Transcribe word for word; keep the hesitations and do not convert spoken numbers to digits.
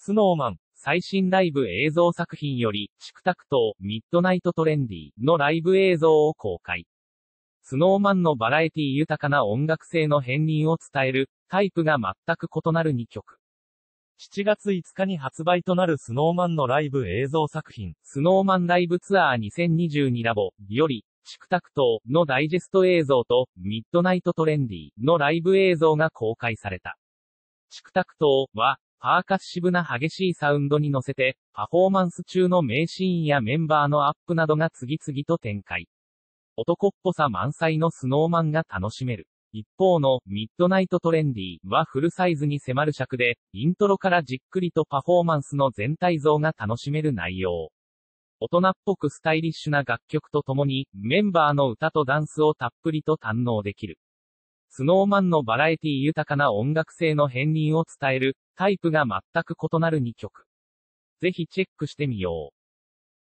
スノーマン、最新ライブ映像作品より、チクタクトー、ミッドナイトトレンディのライブ映像を公開。スノーマンのバラエティ豊かな音楽性の片鱗を伝える、タイプが全く異なるにきょく。 しちがついつかに発売となるスノーマンのライブ映像作品、 スノーマンライブツアーにせんにじゅうにラボより、チクタクトーのダイジェスト映像と、ミッドナイトトレンディのライブ映像が公開された。チクタクトーは、パーカッシブな激しいサウンドに乗せて、パフォーマンス中の名シーンやメンバーのアップなどが次々と展開。男っぽさ満載のスノーマンが楽しめる。一方の、ミッドナイトトレンディはフルサイズに迫る尺で、イントロからじっくりとパフォーマンスの全体像が楽しめる内容。大人っぽくスタイリッシュな楽曲とともに、メンバーの歌とダンスをたっぷりと堪能できる。スノーマンのバラエティ豊かな音楽性の片鱗を伝える、タイプが全く異なるにきょく。ぜひチェックしてみよう。